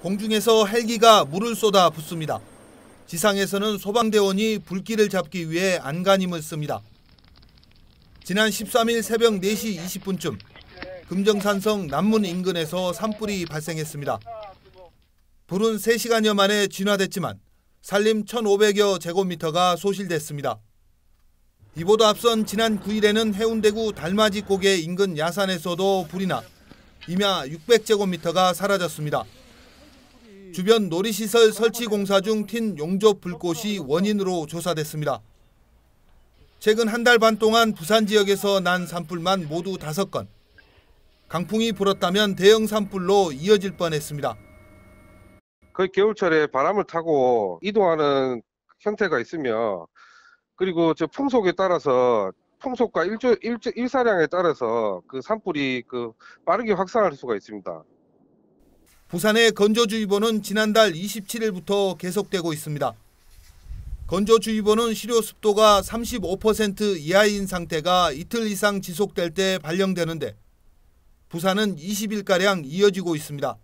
공중에서 헬기가 물을 쏟아 붓습니다. 지상에서는 소방대원이 불길을 잡기 위해 안간힘을 씁니다. 지난 13일 새벽 4시 20분쯤 금정산성 남문 인근에서 산불이 발생했습니다. 불은 3시간여 만에 진화됐지만 산림 1,500여 제곱미터가 소실됐습니다. 이보다 앞선 지난 9일에는 해운대구 달맞이 고개 인근 야산에서도 불이 나 임야 600제곱미터가 사라졌습니다. 주변 놀이시설 설치 공사 중 튄 용접 불꽃이 원인으로 조사됐습니다. 최근 한 달 반 동안 부산 지역에서 난 산불만 모두 5건. 강풍이 불었다면 대형 산불로 이어질 뻔했습니다. 거의 겨울철에 바람을 타고 이동하는 형태가 있으며, 그리고 저 풍속에 따라서 풍속과 일사량에 따라서 그 산불이 빠르게 확산할 수가 있습니다. 부산의 건조주의보는 지난달 27일부터 계속되고 있습니다. 건조주의보는 실효 습도가 35% 이하인 상태가 이틀 이상 지속될 때 발령되는데 부산은 20일가량 이어지고 있습니다.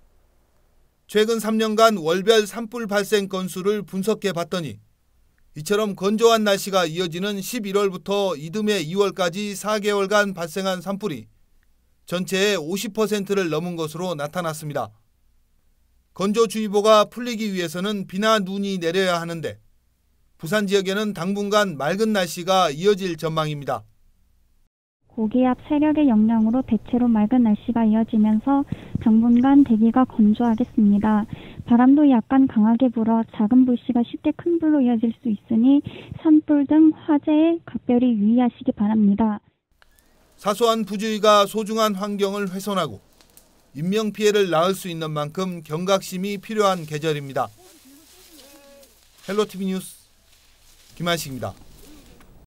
최근 3년간 월별 산불 발생 건수를 분석해 봤더니 이처럼 건조한 날씨가 이어지는 11월부터 이듬해 2월까지 4개월간 발생한 산불이 전체의 50%를 넘은 것으로 나타났습니다. 건조주의보가 풀리기 위해서는 비나 눈이 내려야 하는데 부산 지역에는 당분간 맑은 날씨가 이어질 전망입니다. 고기압 세력의 영향으로 대체로 맑은 날씨가 이어지면서 당분간 대기가 건조하겠습니다. 바람도 약간 강하게 불어 작은 불씨가 쉽게 큰 불로 이어질 수 있으니 산불 등 화재에 각별히 유의하시기 바랍니다. 사소한 부주의가 소중한 환경을 훼손하고 인명피해를 낳을 수 있는 만큼 경각심이 필요한 계절입니다. 헬로티비 뉴스 김한식입니다.